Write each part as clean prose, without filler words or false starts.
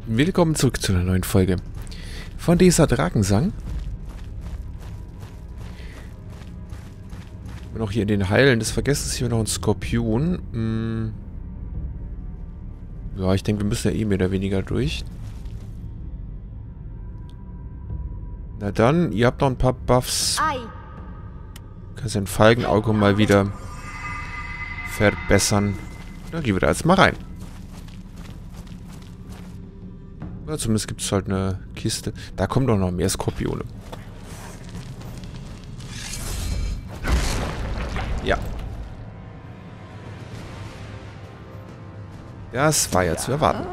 Willkommen zurück zu einer neuen Folge von dieser Drakensang. Und auch hier in den Heilen des Vergessens hier noch ein Skorpion. Ja, ich denke, wir müssen ja eh mehr oder weniger durch. Na dann, ihr habt noch ein paar Buffs. Kannst ein Falkenauge mal wieder verbessern. Na, gehen wir da jetzt mal rein. Ja, zumindest gibt es halt eine Kiste. Da kommen doch noch mehr Skorpione. Ja. Das war ja zu erwarten.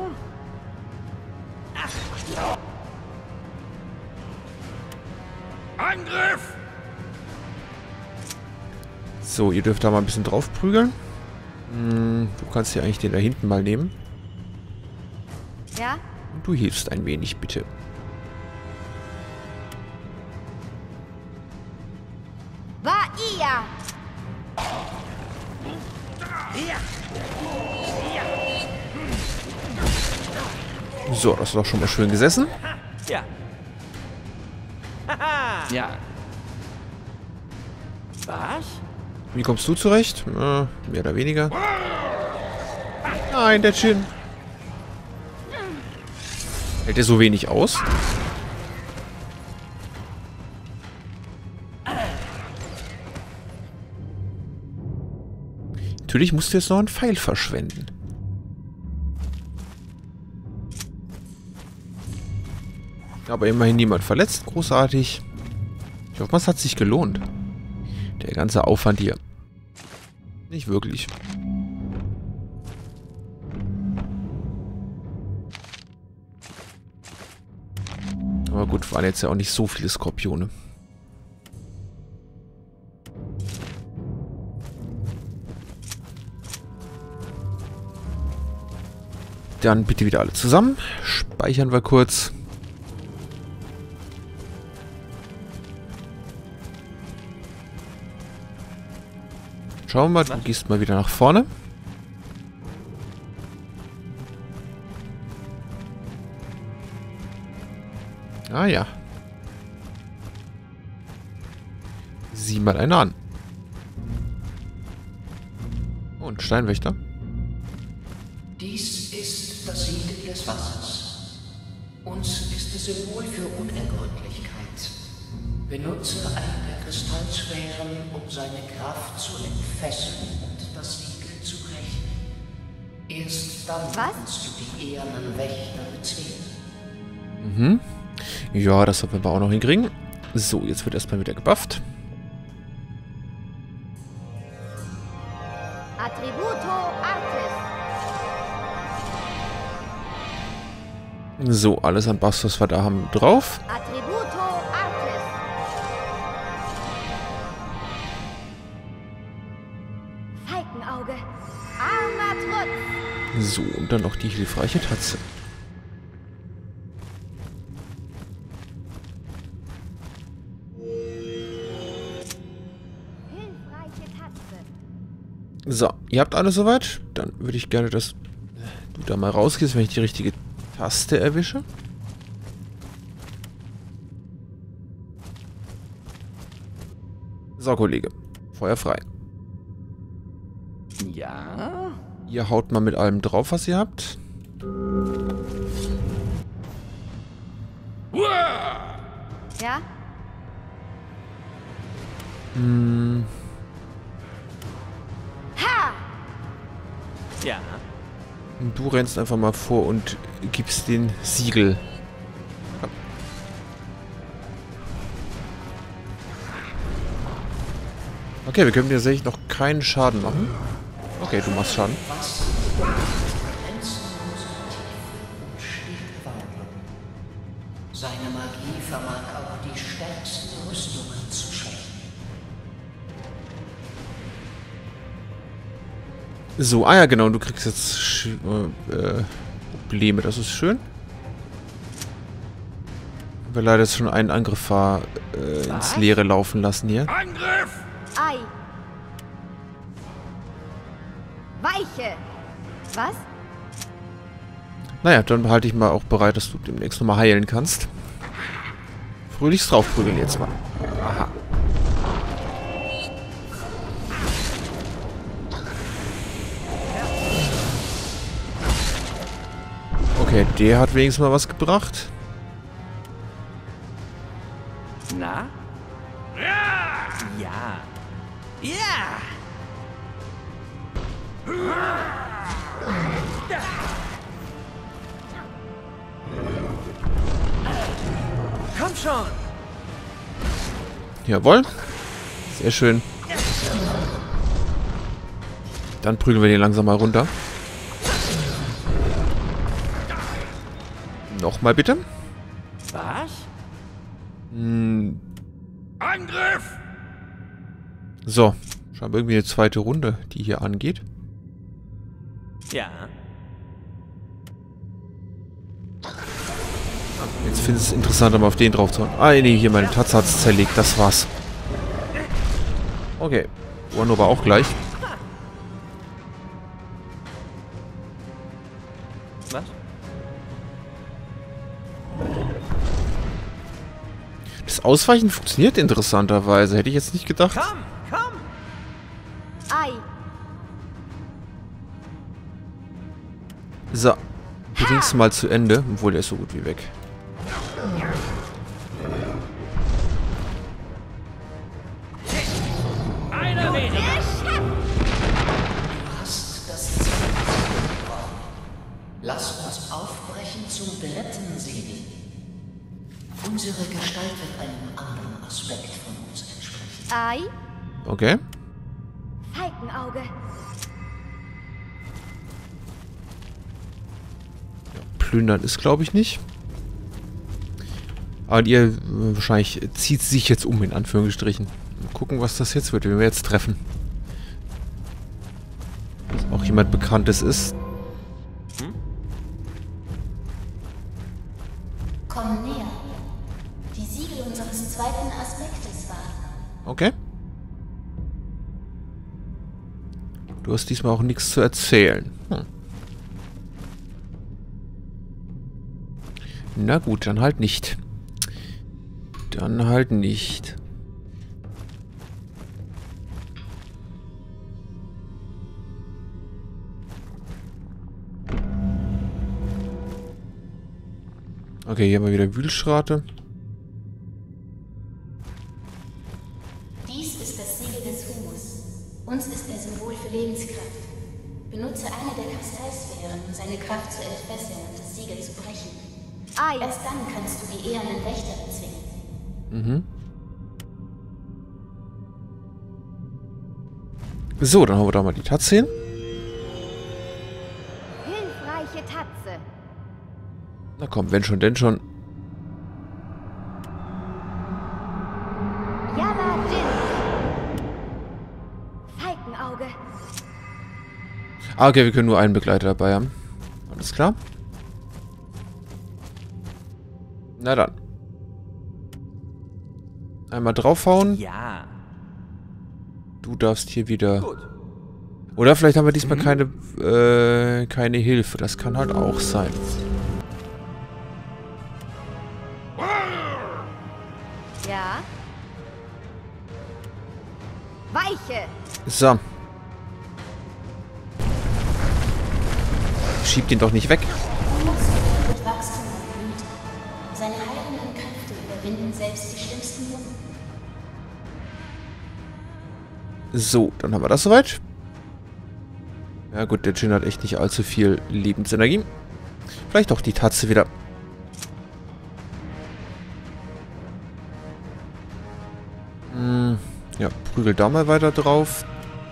Angriff! So, ihr dürft da mal ein bisschen drauf prügeln. Du kannst ja eigentlich den da hinten mal nehmen. Ja? Und du hilfst ein wenig, bitte. War ihr! So, das ist doch schon mal schön gesessen. Ja. Ja. Was? Wie kommst du zurecht? Mehr oder weniger. Nein, der Chin. Hält er so wenig aus? Natürlich musst du jetzt noch einen Pfeil verschwenden. Aber immerhin niemand verletzt. Großartig. Ich hoffe, es hat sich gelohnt. Der ganze Aufwand hier. Nicht wirklich. Aber gut, waren jetzt ja auch nicht so viele Skorpione. Dann bitte wieder alle zusammen. Speichern wir kurz. Schauen wir mal, du gehst mal wieder nach vorne. Ah ja. Sieh mal einer an. Oh, ein Steinwächter. Dies ist das Siegel des Wassers. Uns ist es Symbol für Unergründlichkeit. Benutze eine der Kristallsphären, um seine Kraft zu entfesseln und das Siegel zu brechen. Erst dann kannst du die ehernen Wächter bezwingen. Ja, das sollten wir aber auch noch hinkriegen. So, jetzt wird erstmal wieder gebufft. Attributo Artis. So, alles an Buffs, was wir da haben, drauf. Attributo Artis. Falkenauge. Armatrutz. So, und dann noch die hilfreiche Tatze. Hilfreiche Tatze. So, ihr habt alles soweit? Dann würde ich gerne, dass du da mal rausgehst, wenn ich die richtige Taste erwische. So, Kollege. Feuer frei. Ja? Ihr haut mal mit allem drauf, was ihr habt. Ja? Ha! Ja. Und du rennst einfach mal vor und gibst den Siegel. Okay, wir können dir tatsächlich noch keinen Schaden machen. Okay, du machst Schaden. Grenzenlose Tiefe und stete Wandlung. Seine Magie vermag auch die stärksten Rüstungen zu schwächen. So, ah ja, genau, du kriegst jetzt Probleme, das ist schön. Wir leider jetzt schon einen Angriff ins Leere laufen lassen hier. Angriff! Ei. Weiche. Was? Naja, dann behalte ich mal auch bereit, dass du demnächst nochmal heilen kannst. Fröhlichst draufprügeln jetzt mal. Aha. Okay, der hat wenigstens mal was gebracht. Na? Ja. Ja! Komm schon! Jawohl. Sehr schön. Dann prügeln wir den langsam mal runter. Nochmal bitte. Was? Angriff! So. Scheinbar irgendwie eine zweite Runde, die hier angeht. Ja. Jetzt finde ich es interessanter, mal auf den drauf zu hauen. Ah, nee, hier meine Tatze hat es zerlegt. Das war's. Okay. One aber auch gleich. Was? Das Ausweichen funktioniert interessanterweise. Hätte ich jetzt nicht gedacht. Komm, komm! Ei. So. Bring's mal zu Ende. Obwohl, der ist so gut wie weg. Einer weniger! Du hast das Ziel gebrochen. Lass uns aufbrechen zum dritten Siegel. Unsere Gestalt wird einem anderen Aspekt von uns entsprechen. Ei. Okay. Falkenauge. Plündern ist, glaube ich, nicht. Aber ihr wahrscheinlich zieht sich jetzt um, in Anführungsstrichen. Mal gucken, was das jetzt wird, wenn wir jetzt treffen. Dass auch jemand Bekanntes ist. Komm näher. Die Siegel unseres zweiten Aspektes warten. Okay. Du hast diesmal auch nichts zu erzählen. Na gut, dann halt nicht. Dann halt nicht. Okay, hier haben wir wieder Wühlschrate. Dies ist das Siegel des Humus. Uns ist er Symbol für Lebenskraft. Benutze eine der Kristallsphären, um seine Kraft zu entfesseln und das Siegel zu brechen. Ei. Erst dann kannst du die ehernen Wächter bezwingen. Mhm. So, dann haben wir da mal die Tatze hin. Hilfreiche Tatze. Na komm, wenn schon, denn schon. Java Jin. Falkenauge. Ah, okay, wir können nur einen Begleiter dabei haben. Alles klar. Na dann. Einmal draufhauen. Ja. Du darfst hier wieder... Gut. Oder vielleicht haben wir diesmal keine Hilfe. Das kann halt auch sein. Ja. Weiche. So. Schieb den doch nicht weg. Humus wird Wachstum und Blüte. Seine heilenden Kräfte überwinden selbst die schlimmsten Wunden. So, dann haben wir das soweit. Ja gut, der Djinn hat echt nicht allzu viel Lebensenergie. Vielleicht doch die Tatze wieder. Ja, prügel da mal weiter drauf.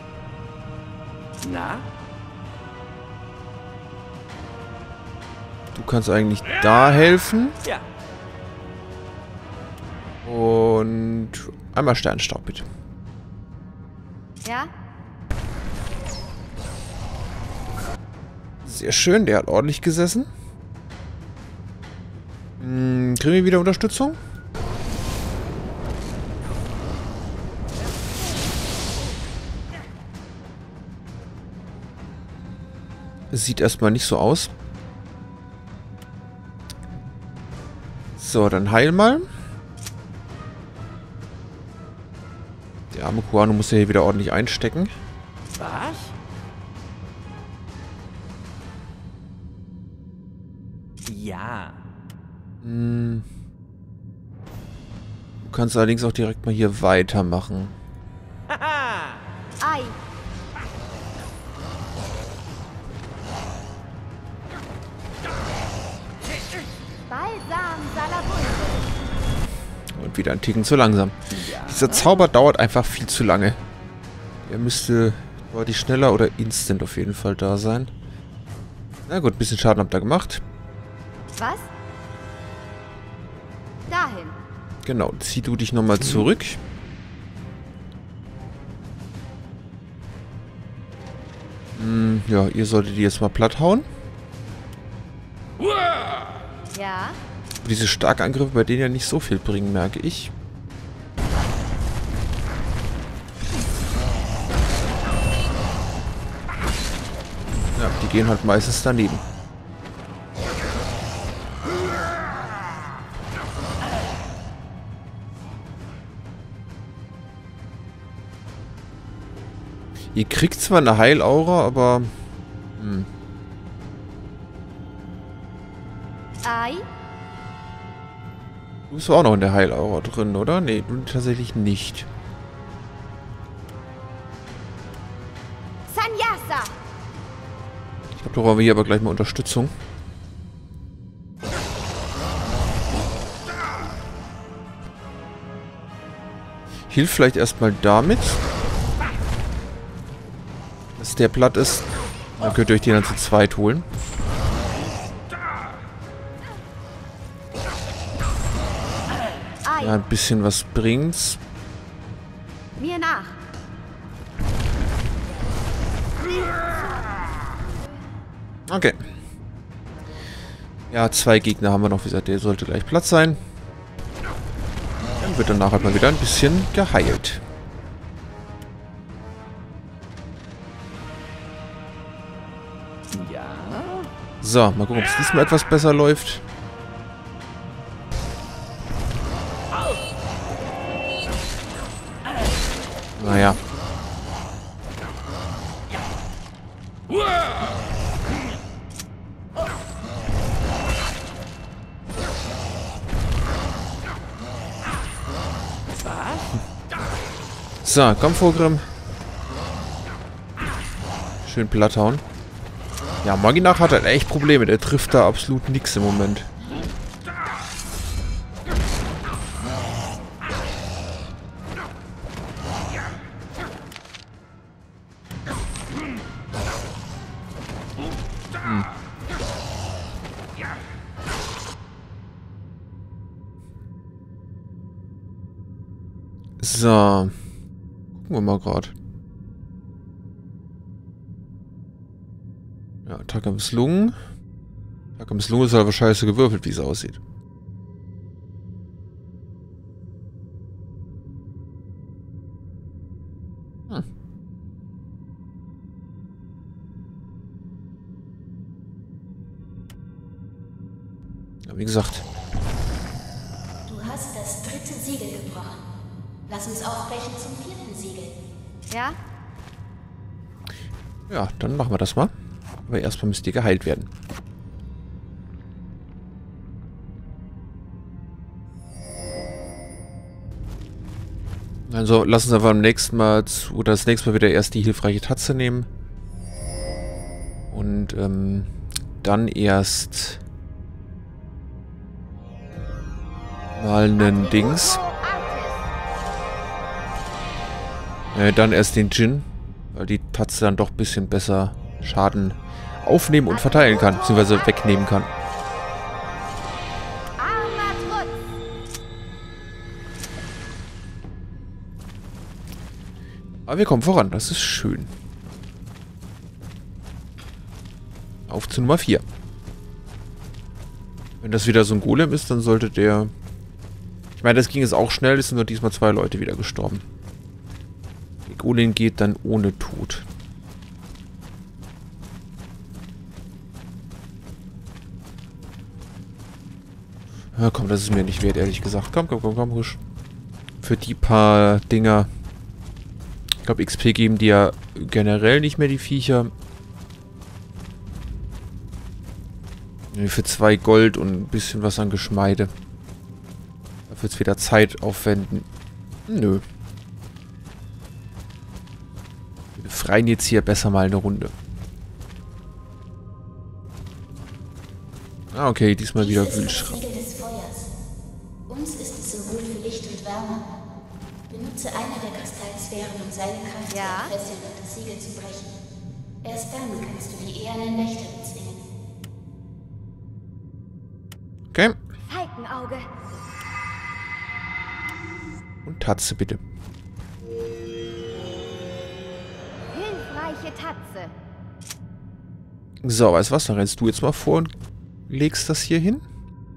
Na? Du kannst eigentlich da helfen. Ja. Und einmal Sternstaub, bitte. Ja. Sehr schön, der hat ordentlich gesessen. Kriegen wir wieder Unterstützung? Es sieht erstmal nicht so aus. So, dann heil mal. Der arme Kuano muss ja hier wieder ordentlich einstecken. Was? Ja. Du kannst allerdings auch direkt mal hier weitermachen. Haha. Ei. Balsam Salabunde. Und wieder ein Ticken zu langsam. Dieser Zauber dauert einfach viel zu lange. Er müsste deutlich schneller oder instant auf jeden Fall da sein. Na gut, ein bisschen Schaden habt ihr gemacht. Was? Dahin. Genau, zieh du dich nochmal zurück. Ja, ihr solltet die jetzt mal platt hauen. Ja. Diese Starkangriffe, bei denen ja nicht so viel bringen, merke ich. Ja, die gehen halt meistens daneben. Ihr kriegt zwar eine Heilaura, aber... Ei. Du bist auch noch in der Heilaura drin, oder? Nee, du tatsächlich nicht. Sanyasa. Ich glaube, da brauchen wir hier aber gleich mal Unterstützung. Hilft vielleicht erstmal damit, dass der platt ist. Dann könnt ihr euch den dann zu zweit holen. Ei. Ja, ein bisschen was bringt's. Mir nach. Okay. Ja, 2 Gegner haben wir noch. Wie gesagt, der sollte gleich Platz sein. Dann wird danach halt mal wieder ein bisschen geheilt. Ja. So, mal gucken, ob es diesmal etwas besser läuft. Naja. So, komm Vorgrim. Schön platt hauen. Ja, Maginach hat halt echt Probleme. Der trifft da absolut nichts im Moment. So. Gucken wir mal gerade. Ja, Attacke misslungen. Attacke misslungen ist aber scheiße gewürfelt, wie es aussieht. Ja, wie gesagt. Du hast das 3. Siegel gebrochen. Lass uns aufbrechen zum 4. Siegel. Ja? Ja, dann machen wir das mal. Aber erstmal müsst ihr geheilt werden. Also lassen wir beim nächsten Mal oder das nächste Mal wieder erst die hilfreiche Tatze nehmen. Und dann erst mal einen Dings. Dann erst den Djinn, weil die Tatze dann doch ein bisschen besser Schaden aufnehmen und verteilen kann, beziehungsweise wegnehmen kann. Aber wir kommen voran, das ist schön. Auf zu Nummer 4. Wenn das wieder so ein Golem ist, dann sollte der... Ich meine, das ging jetzt auch schnell, es sind nur diesmal 2 Leute wieder gestorben. Der Golem geht dann ohne Tod. Ja, komm, das ist mir nicht wert, ehrlich gesagt. Komm, Husch. Für die paar Dinger. Ich glaube, XP geben die ja generell nicht mehr, die Viecher. Für 2 Gold und ein bisschen was an Geschmeide. Dafür jetzt wieder Zeit aufwenden. Nö. Wir befreien jetzt hier besser mal eine Runde. Ah, okay, diesmal wieder Wühlschrank. Siegel des Feuers. Uns ist es Symbol für Licht und Wärme. Benutze eine der Kristallsphären, um seine Kraft Ja? zu entfesseln und das Siegel zu brechen. Erst dann kannst du die ehernen Nächte bezwingen. Okay. Falkenauge. Und Tatze, bitte. Hilfreiche Tatze. So, weißt du was? Dann rennst du jetzt mal vor und legst das hier hin.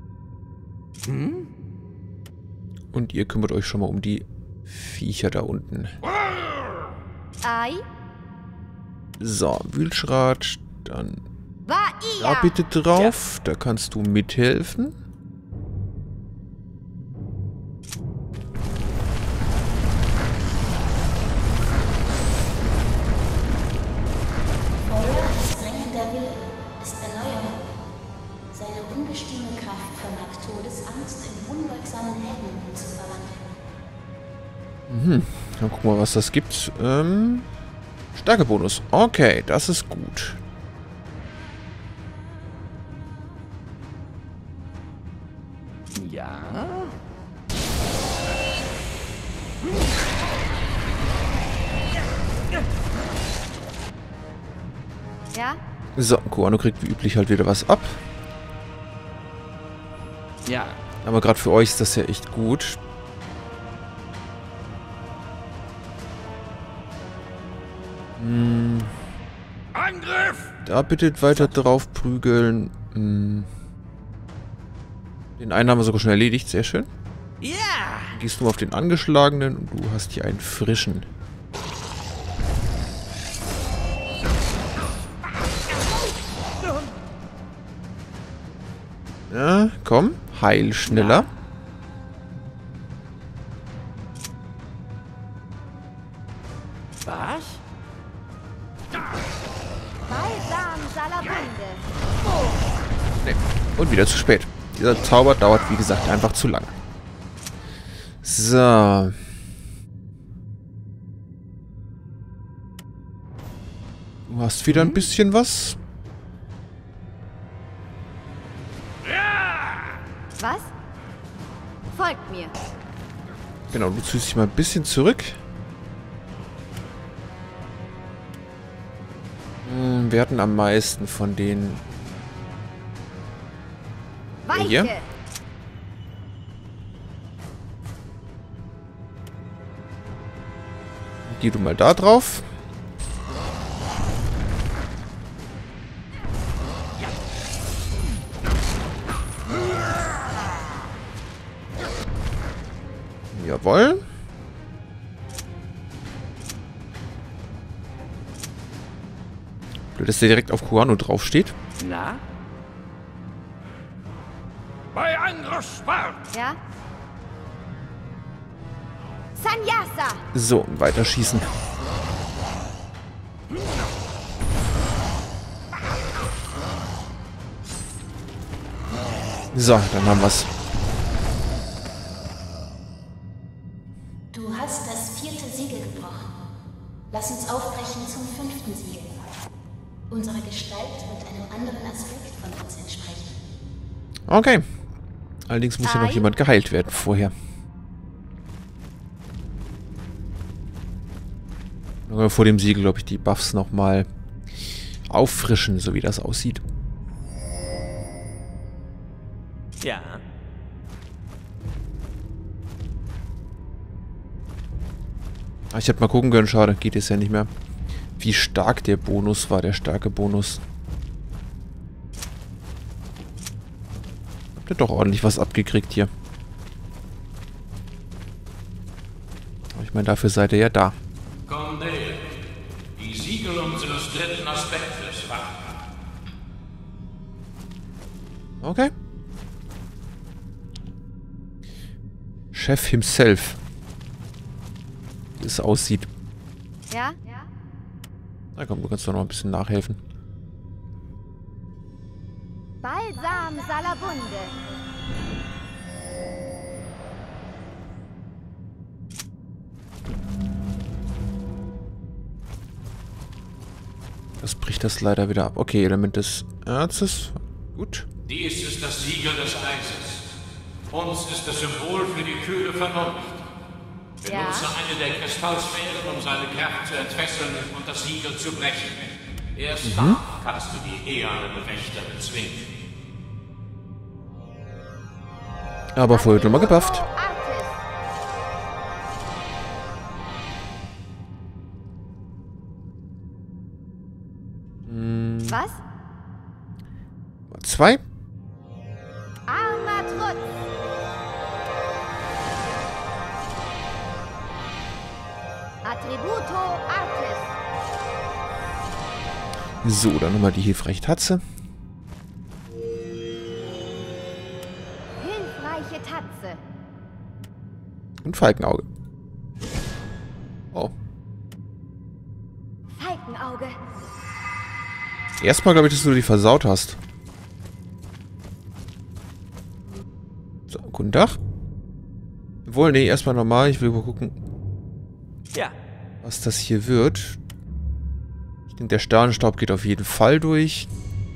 Und ihr kümmert euch schon mal um die Viecher da unten. Ei. So, Wühlschrat, dann War da ihr. bitte drauf. Da kannst du mithelfen. Feuer als drängender Wille ist Erneuerung. Seine ungestüme Kraft vermag Todesangst in unbeugsamen Helden zu verwandeln. Dann gucken wir, was das gibt. Stärkebonus. Okay, das ist gut. Ja? Ja? So, Koano kriegt wie üblich halt wieder was ab. Ja. Aber gerade für euch ist das ja echt gut. Angriff! Da bitte weiter drauf prügeln. Den einen haben wir sogar schon erledigt, sehr schön. Ja! Dann gehst du auf den angeschlagenen und du hast hier einen frischen. Ja, komm, heil schneller. Was? Balsam Salabunde. Nee. Und wieder zu spät. Dieser Zauber dauert, wie gesagt, einfach zu lange. So. Du hast wieder ein bisschen was. Was? Folgt mir. Genau, du ziehst dich mal ein bisschen zurück. Wir hatten am meisten von denen. Weiche. Hier? Geh du mal da drauf. Jawohl. Blöd, dass der direkt auf Koano draufsteht. Na? Bei Angriffsfahrt! Ja? Sanyasa. So, und weiter schießen. So, dann haben wir's. Du hast das 4. Siegel gebrochen. Lass uns aufbrechen zum 5. Siegel. Unsere Gestalt wird einem anderen Aspekt von uns entsprechen. Okay. Allerdings muss hier noch Ei. jemand geheilt werden vorher. Dann können wir vor dem Siegel, glaube ich, die Buffs nochmal auffrischen, so wie das aussieht. Ja. Ah, ich hätte mal gucken können, schade, geht jetzt ja nicht mehr. Wie stark der Bonus war, der starke Bonus. Habt ihr doch ordentlich was abgekriegt hier. Aber ich meine, dafür seid ihr ja da. Condé, die Siegel unseres 3. Aspektes warten. Okay. Chef himself. Wie es aussieht. Ja? Na komm, du kannst doch noch ein bisschen nachhelfen. Balsam Salabunde. Das bricht das leider wieder ab. Okay, Element des Erzes. Gut. Dies ist das Siegel des Eises. Uns ist das Symbol für die kühle Vernunft. Benutze eine der Kristallsphären, um seine Kraft zu entfesseln und das Siegel zu brechen. Erst dann kannst du die ehernen Wächter bezwingen. Aber vorher nochmal gebufft. Was? 2. Armatrutz. Attributo Artis. So, dann nochmal die hilfreiche Tatze. Hilfreiche Tatze. Und Falkenauge. Oh. Falkenauge. Erstmal glaube ich, dass du die versaut hast. So, guten Tag. Obwohl, nee, erstmal normal. Ich will mal gucken, Ja. was das hier wird. Ich denke, der Sternenstaub geht auf jeden Fall durch.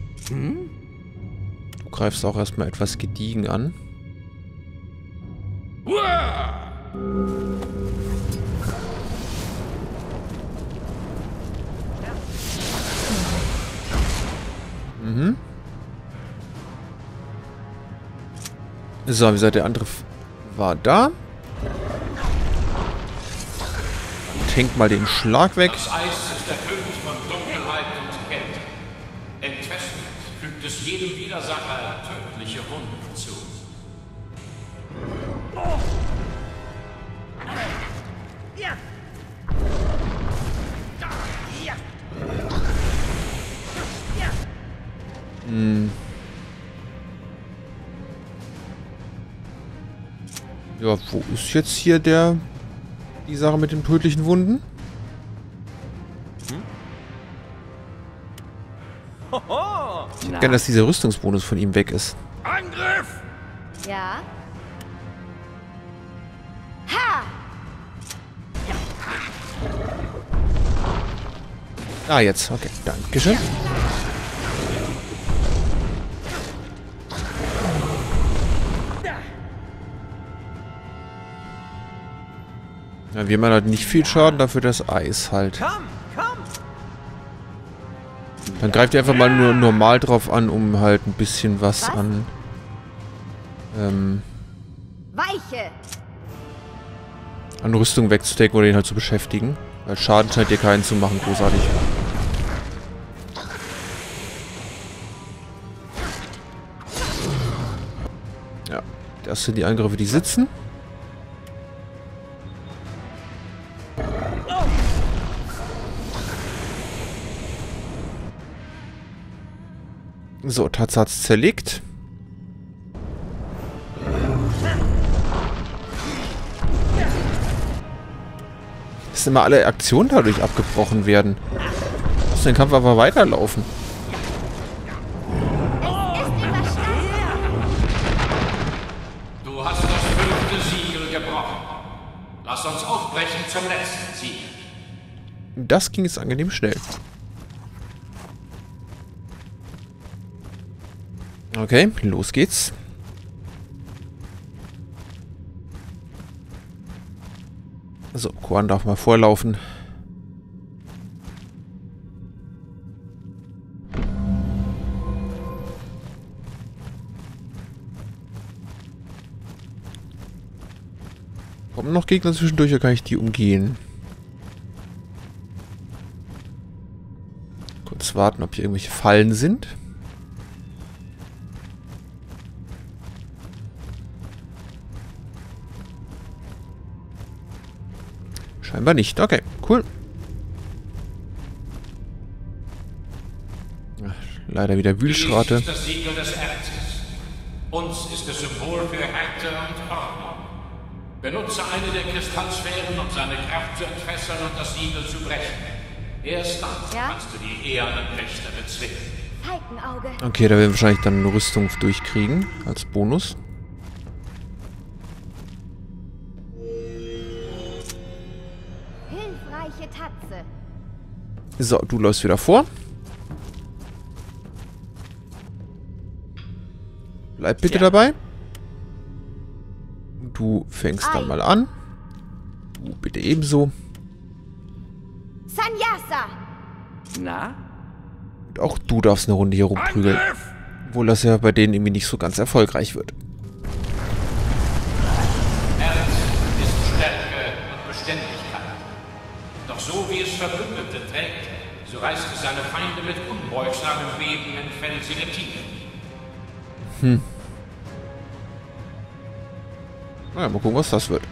Du greifst auch erstmal etwas gediegen an. So, wie gesagt, der andere war da. Tankt mal den Schlag weg. Das Eis ist der König von Dunkelheit und Kälte. Entfesselt fügt es jedem Widersacher tödliche Wunden zu. Ja, wo ist jetzt hier die Sache mit den tödlichen Wunden? Ich hätte gern, dass dieser Rüstungsbonus von ihm weg ist. Angriff! Ja. Ha! Ah, jetzt. Okay, dankeschön. Ja, wir machen halt nicht viel Schaden, dafür das Eis halt. Dann greift ihr einfach mal nur normal drauf an, um halt ein bisschen was an... Weiche. an Rüstung wegzudecken oder ihn halt zu beschäftigen. Weil Schaden scheint ihr keinen zu machen, großartig. Ja, das sind die Angriffe, die sitzen. So, Tatze hat's zerlegt. Dass immer alle Aktionen dadurch abgebrochen werden. Muss den Kampf aber weiterlaufen. Du hast das 5. Siegel gebrochen. Lass uns aufbrechen zum letzten Siegel. Das ging jetzt angenehm schnell. Okay, los geht's. So, Korn darf mal vorlaufen. Kommen noch Gegner zwischendurch, oder kann ich die umgehen? Kurz warten, ob hier irgendwelche Fallen sind. Scheinbar nicht. Okay, cool. Ach, leider wieder Wühlschrate. Dies ist das Siegel des Erzes. Uns ist das Symbol für Härte und Ordnung. Benutze eine der Kristallsphären, um seine Kraft zu entfesseln und das Siegel zu brechen. Erst dann kannst du die ehernen Rechte bezwingen. Falkenauge. Okay, da werden wir wahrscheinlich dann eine Rüstung durchkriegen, als Bonus. Hilfreiche Tatze. So, du läufst wieder vor. Bleib bitte dabei. Du fängst dann mal an. Du bitte ebenso. Sanyasa. Na? Und auch du darfst eine Runde hier rumprügeln. Obwohl das ja bei denen irgendwie nicht so ganz erfolgreich wird. Herz ist Stärke und Beständigkeit. Doch so wie es Verbündete trägt, so reißt es seine Feinde mit unbeugsamem Beben in felsige Tiefen. Naja, mal gucken, was das wird.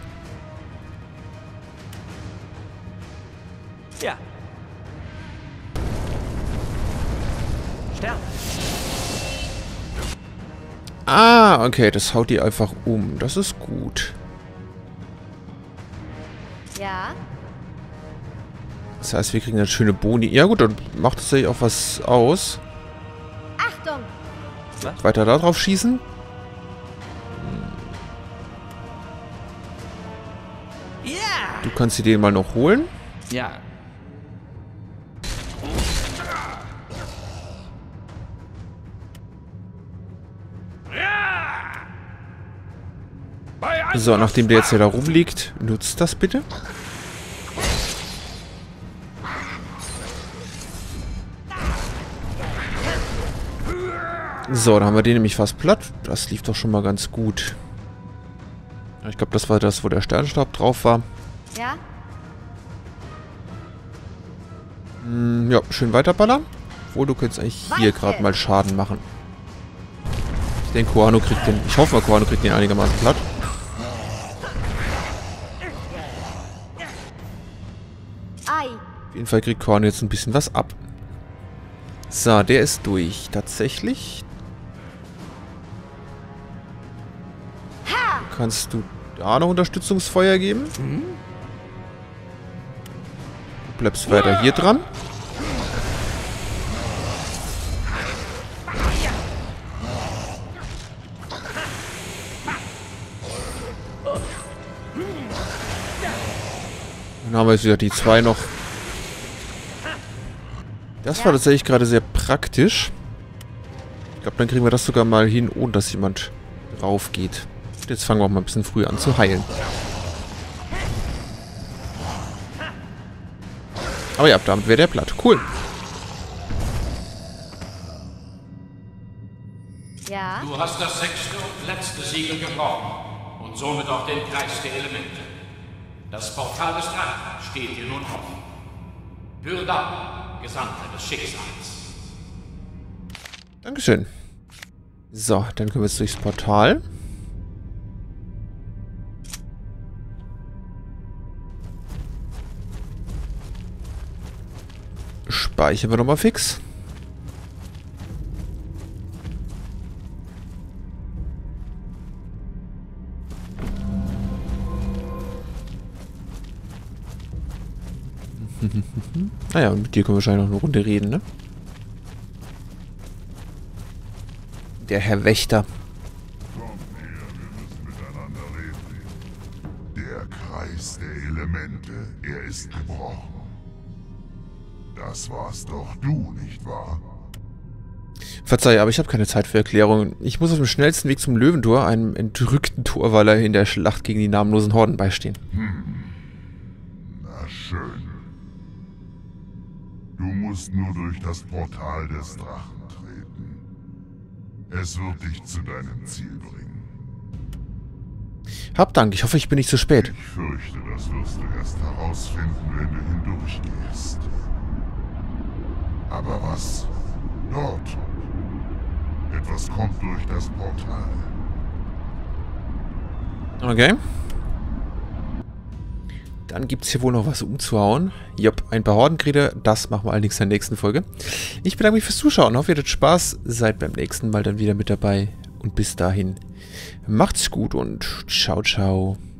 Ja. Stern. Ah, okay, das haut die einfach um. Das ist gut. Ja. Das heißt, wir kriegen dann schöne Boni. Ja gut, dann macht es sich auch was aus. Achtung. Weiter da drauf schießen. Ja. Du kannst dir den mal noch holen. Ja. So, nachdem der jetzt ja da rumliegt, nutzt das bitte. So, dann haben wir den nämlich fast platt. Das lief doch schon mal ganz gut. Ich glaube, das war das, wo der Sternstab drauf war. Ja. Ja, schön weiterballern. Obwohl, du könntest eigentlich hier gerade mal Schaden machen. Ich denke, Koano kriegt den... Ich hoffe mal, Koano kriegt den einigermaßen platt. Ei. Auf jeden Fall kriegt Koano jetzt ein bisschen was ab. So, der ist durch. Tatsächlich. Kannst du da noch Unterstützungsfeuer geben? Du bleibst weiter hier dran. Dann haben wir jetzt wieder die zwei noch. Das war tatsächlich gerade sehr praktisch. Ich glaube, dann kriegen wir das sogar mal hin, ohne dass jemand drauf geht. Jetzt fangen wir auch mal ein bisschen früh an zu heilen. Aber ja, damit wäre der platt. Cool. Ja. Du hast das 6. und letzte Siegel gebrochen und somit auch den Kreis der Elemente. Das Portal des Drachen steht dir nun offen. Hürda, Gesandter des Schicksals. Dankeschön. So, dann können wir jetzt durchs Portal. Speichern wir nochmal fix. Naja, und mit dir können wir wahrscheinlich noch eine Runde reden, ne? Der Herr Wächter. Komm her, wir müssen miteinander reden. Der Kreis der Elemente, er ist gebrochen. Das warst doch du, nicht wahr? Verzeih, aber ich habe keine Zeit für Erklärungen. Ich muss auf dem schnellsten Weg zum Löwentor, einem entrückten Torwaller in der Schlacht gegen die namenlosen Horden beistehen. Na schön. Du musst nur durch das Portal des Drachen treten. Es wird dich zu deinem Ziel bringen. Hab Dank, ich hoffe, ich bin nicht zu spät. Ich fürchte, das wirst du erst herausfinden, wenn du hindurchgehst. Aber was? Dort. Etwas kommt durch das Portal. Okay. Dann gibt es hier wohl noch was umzuhauen. Jupp, ein paar Hordenkriege, das machen wir allerdings in der nächsten Folge. Ich bedanke mich fürs Zuschauen, hoffe ihr hattet Spaß, seid beim nächsten Mal dann wieder mit dabei. Und bis dahin, macht's gut und ciao, ciao.